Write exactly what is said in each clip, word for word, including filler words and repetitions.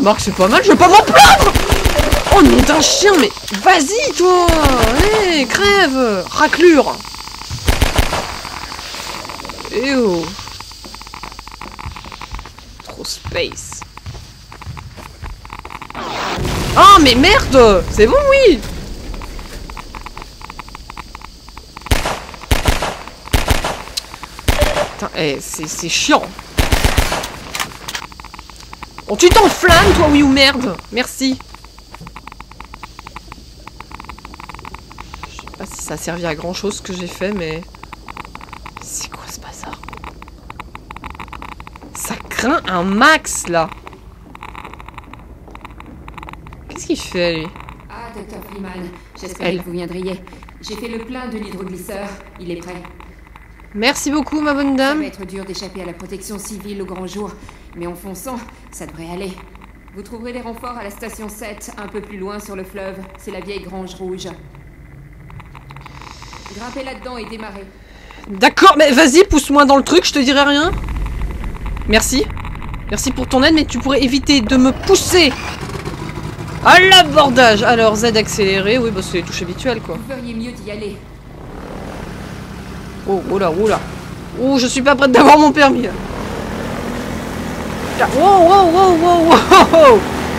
remarque, c'est pas mal, je vais pas m'en plaindre. Oh, nom d'un chien, mais vas-y, toi. Hé, hey, crève. Raclure. Eh oh. Trop space. Ah, mais merde. C'est bon, oui. Putain, eh, c'est chiant. Oh, tu t'enflammes, toi, oui ou merde. Merci. Je sais pas si ça a servi à grand chose ce que j'ai fait, mais... C'est quoi ce bazar? Ça craint un max, là. Qu'est-ce qu'il fait, lui? Ah, docteur Freeman, j'espère que vous viendriez. J'ai fait le plein de l'hydroglisseur. Il est prêt. Merci beaucoup, ma bonne dame. Ça va être dur d'échapper à la protection civile au grand jour, mais en fonçant, ça devrait aller. Vous trouverez les renforts à la station sept, un peu plus loin sur le fleuve. C'est la vieille grange rouge. Grimpez là-dedans et démarrez. D'accord, mais vas-y, pousse-moi dans le truc, je te dirai rien. Merci. Merci pour ton aide, mais tu pourrais éviter de me pousser à l'abordage. Alors, Z accéléré, oui, bah c'est les touches habituelles, quoi. Vous feriez mieux d'y aller. Oh, oh là, oh là. Oh, je suis pas prête d'avoir mon permis, là. Wow, wow, wow, wow, wow.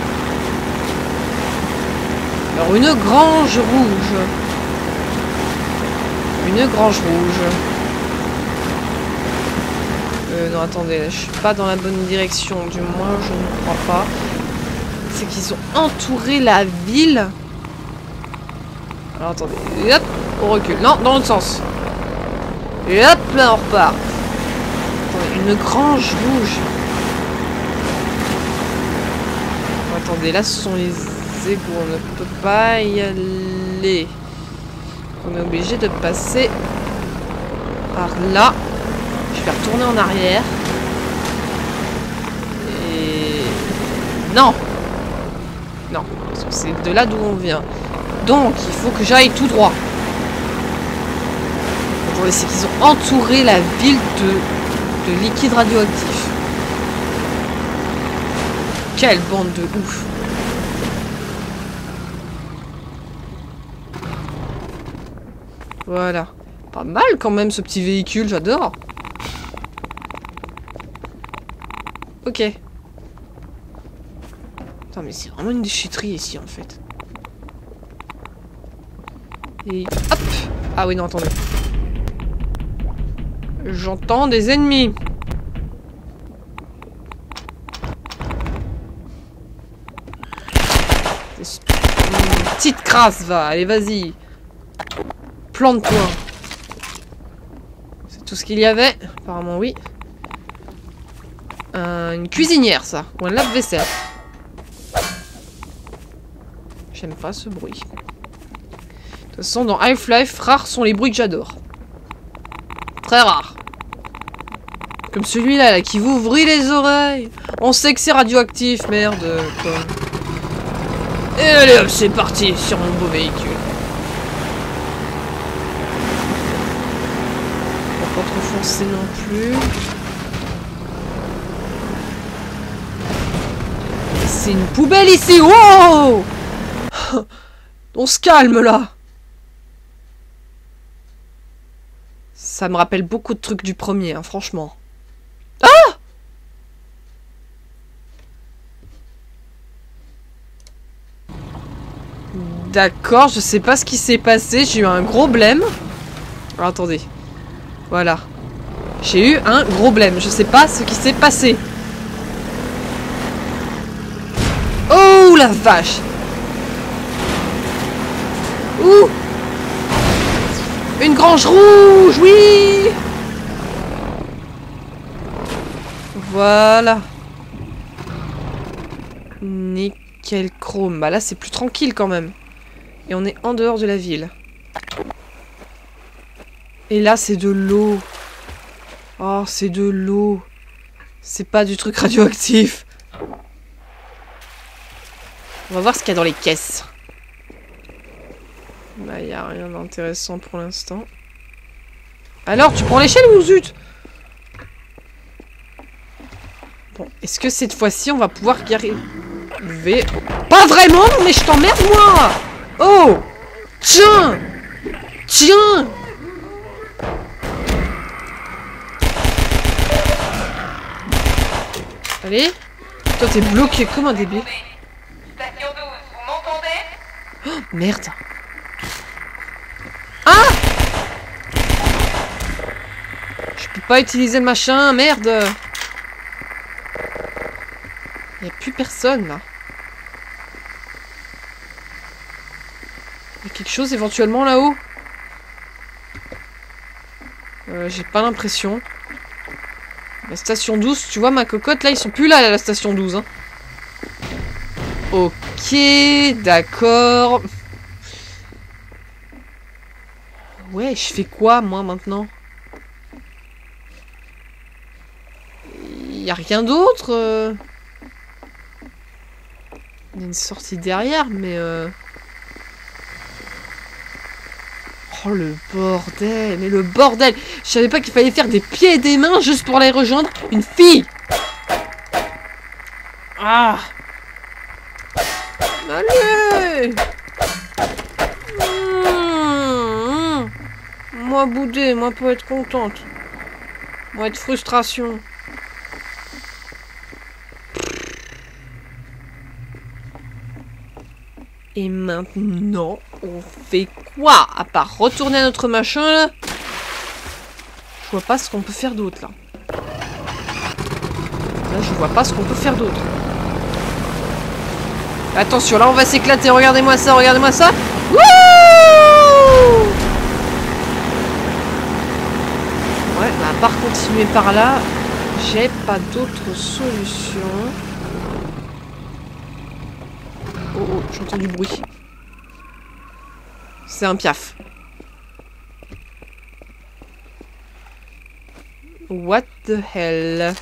Alors, une grange rouge. Une grange rouge. Euh, non, attendez, je suis pas dans la bonne direction, du moins, je ne crois pas. C'est qu'ils ont entouré la ville. Alors, attendez. Hop, on recule. Non, dans l'autre sens. Et hop, là, on repart. Attendez, une grange rouge. Attendez, là, ce sont les égouts. On ne peut pas y aller. On est obligé de passer par là. Je vais retourner en arrière. Et... Non. Non, parce que c'est de là d'où on vient. Donc, il faut que j'aille tout droit. Attendez, c'est qu'ils ont entouré la ville de, de liquide radioactif. Quelle bande de ouf. Voilà. Pas mal quand même ce petit véhicule, j'adore. Ok. Attends, mais c'est vraiment une déchetterie ici en fait. Et hop. Ah oui, non, attendez. J'entends des ennemis. Une petite crasse, va. Allez, vas-y. Plante-toi. C'est tout ce qu'il y avait? Apparemment, oui. Euh, une cuisinière, ça. Ou un lave-vaisselle. J'aime pas ce bruit. De toute façon, dans Half-Life, rares sont les bruits que j'adore. Très rares. Comme celui-là, là, qui vous vrille les oreilles. On sait que c'est radioactif, merde. Quoi. Et allez hop, c'est parti sur mon beau véhicule. Pas trop foncer non plus. C'est une poubelle ici. Wow. On se calme là. Ça me rappelle beaucoup de trucs du premier, hein, franchement. Ah! D'accord, je sais pas ce qui s'est passé. J'ai eu un gros blême. Alors, attendez. Voilà. J'ai eu un gros blême. Je sais pas ce qui s'est passé. Oh la vache. Ouh. Une grange rouge, oui. Voilà. Nickel chrome. Bah là c'est plus tranquille quand même. Et on est en dehors de la ville. Et là, c'est de l'eau. Oh, c'est de l'eau. C'est pas du truc radioactif. On va voir ce qu'il y a dans les caisses. Bah, il n'y a rien d'intéressant pour l'instant. Alors, tu prends l'échelle ou zut? Bon, est-ce que cette fois-ci, on va pouvoir y arriver? V. Pas vraiment, mais je t'emmerde, moi. Oh. Tiens. Tiens. Allez. Toi, t'es bloqué comme un débile. Station douze, vous m'entendez? Oh, merde. Ah. Je peux pas utiliser le machin, merde. Il n'y a plus personne, là. Il y a quelque chose, éventuellement, là-haut. Euh, j'ai pas l'impression. La station douze, tu vois, ma cocotte, là, ils sont plus là, à la station douze. Hein. Ok, d'accord. Ouais, je fais quoi, moi, maintenant? Il y a rien d'autre euh... Il y a une sortie derrière, mais... Euh... Oh, le bordel. Mais le bordel. Je savais pas qu'il fallait faire des pieds et des mains juste pour aller rejoindre une fille. Ah. Allez. Mmh. Moi, bouder. Moi, pas être contente. Moi, être frustration. Et maintenant, on fait quoi? À part retourner à notre machin, là? Je vois pas ce qu'on peut faire d'autre, là. Là, je vois pas ce qu'on peut faire d'autre. Attention, là, on va s'éclater. Regardez-moi ça, regardez-moi ça. Wouh! Ouais, bah, à part continuer par là, j'ai pas d'autre solution. Oh oh, j'entends du bruit. C'est un piaf. What the hell?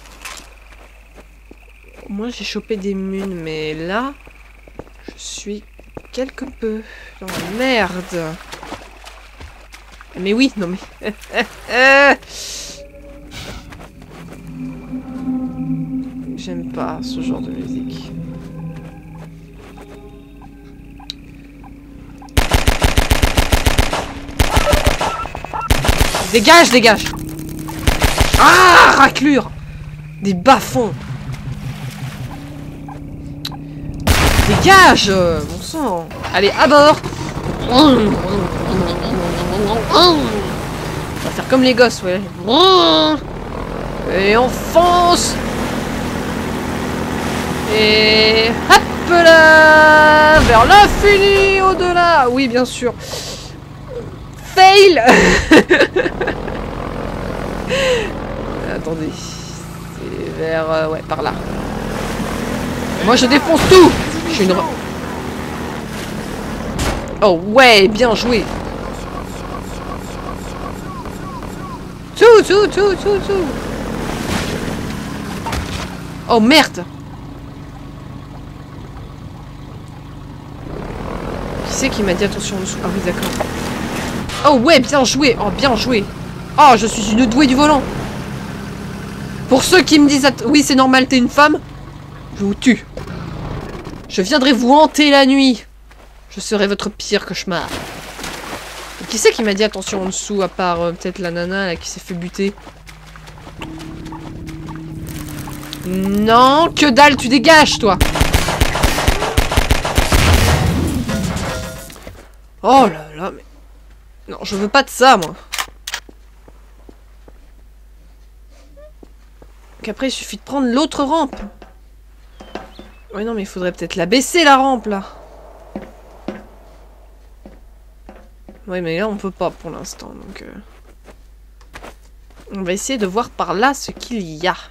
Moi j'ai chopé des munes, mais là, je suis quelque peu dans la merde. Mais oui, non mais... J'aime pas ce genre de musique. Dégage, dégage! Ah, raclure! Des bas-fonds! Dégage! Bon sang! Allez, à bord! On va faire comme les gosses, ouais. Et on fonce! Et hop là! Vers l'infini, au-delà! Oui, bien sûr. Fail. Attendez. C'est vers... Euh, ouais, par là. Moi, je défonce tout. Je suis une... Oh, ouais, bien joué. Tout, tout, tout, tout, tout. Oh, merde. Qui c'est qui m'a dit attention en dessous? Ah oui, d'accord. Oh ouais, bien joué. Oh, bien joué. Oh, je suis une douée du volant. Pour ceux qui me disent... Oui, c'est normal, t'es une femme. Je vous tue. Je viendrai vous hanter la nuit. Je serai votre pire cauchemar. Et qui c'est qui m'a dit attention en dessous, à part euh, peut-être la nana là, qui s'est fait buter? Non, que dalle, tu dégages, toi. Oh là là, mais... Non, je veux pas de ça, moi. Qu'après, il suffit de prendre l'autre rampe. Ouais, non, mais il faudrait peut-être la baisser, la rampe, là. Ouais, mais là, on peut pas pour l'instant, donc... Euh... On va essayer de voir par là ce qu'il y a.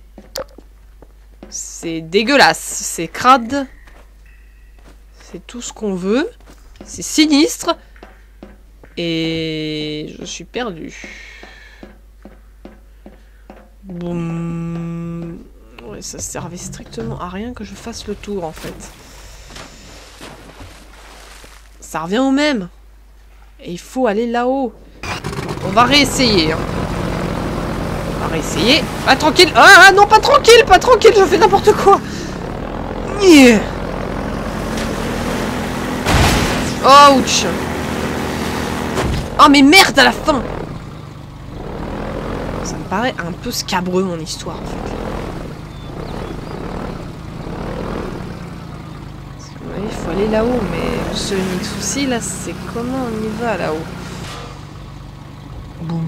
C'est dégueulasse, c'est crade. C'est tout ce qu'on veut. C'est sinistre. Et... je suis perdue. Boum. Ouais, ça servait strictement à rien que je fasse le tour, en fait. Ça revient au même. Et il faut aller là-haut. On va réessayer. Hein. On va réessayer. Ah, tranquille. Ah, non, pas tranquille, pas tranquille. Je fais n'importe quoi. Yeah. Ouch. Oh mais merde à la fin. Ça me paraît un peu scabreux mon histoire en fait. Il faut aller là-haut, mais le seul unique souci là, c'est comment on y va là-haut. Boum.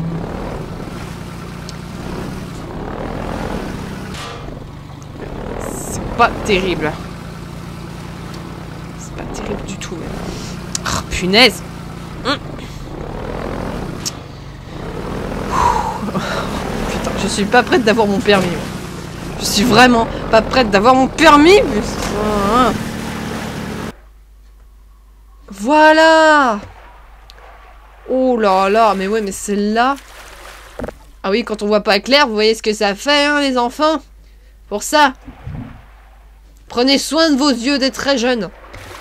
C'est pas terrible. C'est pas terrible du tout même. Oh, punaise. Hum. Putain, je suis pas prête d'avoir mon permis. Je suis vraiment pas prête d'avoir mon permis. Putain. Voilà. Oh là là, mais ouais, mais c'est là. Ah oui, quand on voit pas clair, vous voyez ce que ça fait, hein, les enfants. Pour ça, prenez soin de vos yeux dès très jeunes.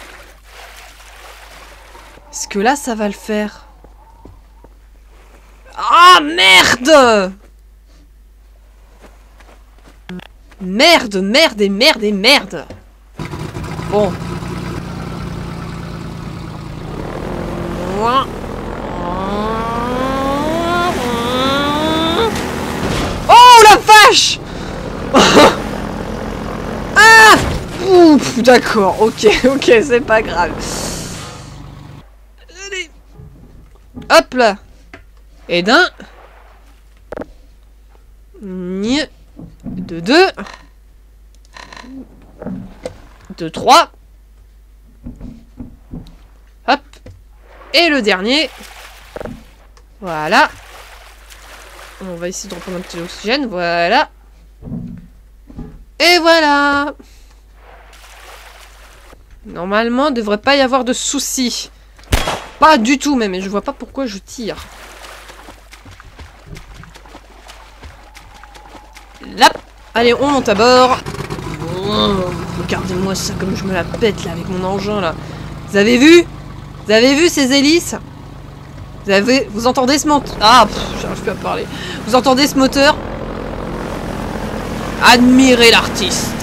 Est-ce que là, ça va le faire? Ah, merde! Merde, merde et merde et merde. Bon. Oh la vache. Ah. Ouf, d'accord, ok, ok, c'est pas grave. Allez. Hop là. Et d'un. De deux. De trois. Hop. Et le dernier. Voilà. On va essayer de reprendre un petit oxygène. Voilà. Et voilà. Normalement, il ne devrait pas y avoir de soucis. Pas du tout même. Et je vois pas pourquoi je tire. Là. Allez, on monte à bord. Oh, regardez-moi ça comme je me la pète là avec mon engin là. Vous avez vu? Vous avez vu ces hélices? Vous avez... Vous entendez ce moteur? Ah, j'arrive plus à parler. Vous entendez ce moteur? Admirez l'artiste.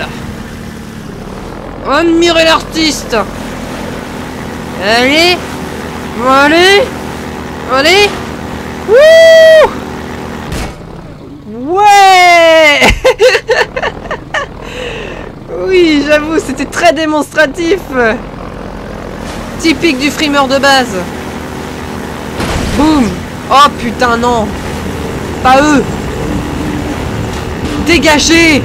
Admirez l'artiste. Allez. Allez. Allez. Wouh. Ouais. Oui, j'avoue, c'était très démonstratif. Typique du frimeur de base. Boum. Oh putain, non. Pas eux. Dégagez.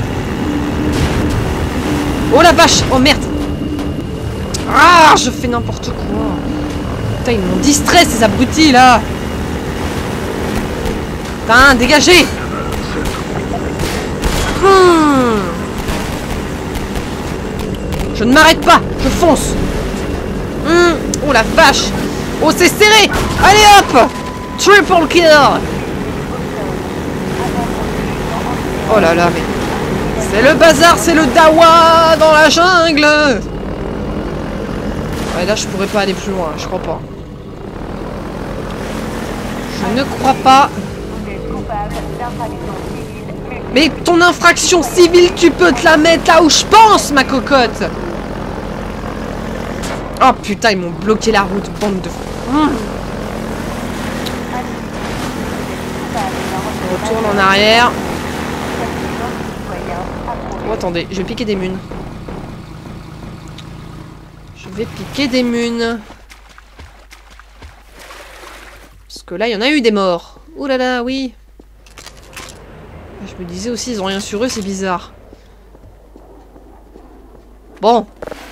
Oh la vache. Oh merde. Ah, je fais n'importe quoi. Putain, ils m'ont distrait ces abrutis là. Putain, dégagez. Hmm. Je ne m'arrête pas. Je fonce. Hmm. Oh la vache. Oh, c'est serré. Allez hop. Triple kill. Oh là là, mais... C'est le bazar, c'est le dawa dans la jungle. Ouais, là, je pourrais pas aller plus loin, je crois pas. Je ne crois pas. Mais ton infraction civile, tu peux te la mettre là où je pense, ma cocotte. Oh putain, ils m'ont bloqué la route, bande de... Mmh. On retourne en arrière. Oh, attendez, je vais piquer des munes. Je vais piquer des munes. Parce que là, il y en a eu des morts. Ouh là là, oui. Je me disais aussi, ils ont rien sur eux, c'est bizarre. Bon.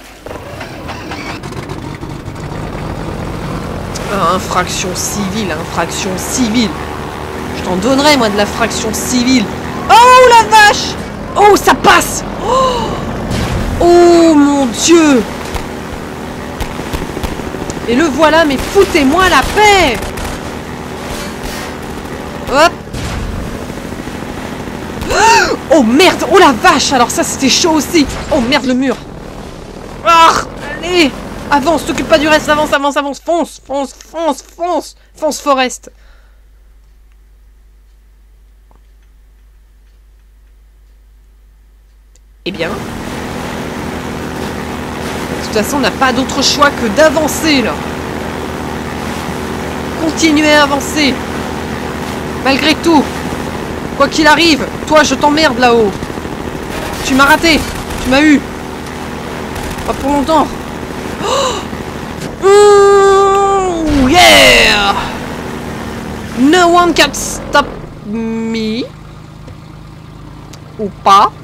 Ah, infraction civile, infraction civile. Je t'en donnerai, moi, de l'infraction civile. Oh, la vache! Oh, ça passe! Oh, oh mon Dieu! Et le voilà, mais foutez-moi la paix! Hop! Oh merde! Oh la vache! Alors ça, c'était chaud aussi! Oh merde, le mur! Ah! Allez! Avance, t'occupe pas du reste, avance, avance, avance! Fonce! Fonce! Fonce! Fonce! Fonce, Forest! Eh bien... De toute façon, on n'a pas d'autre choix que d'avancer, là. continuer à avancer. Malgré tout. Quoi qu'il arrive, toi, je t'emmerde là-haut. Tu m'as raté. Tu m'as eu. Pas pour longtemps. Oh mmh, yeah. No one can stop me. Ou pas.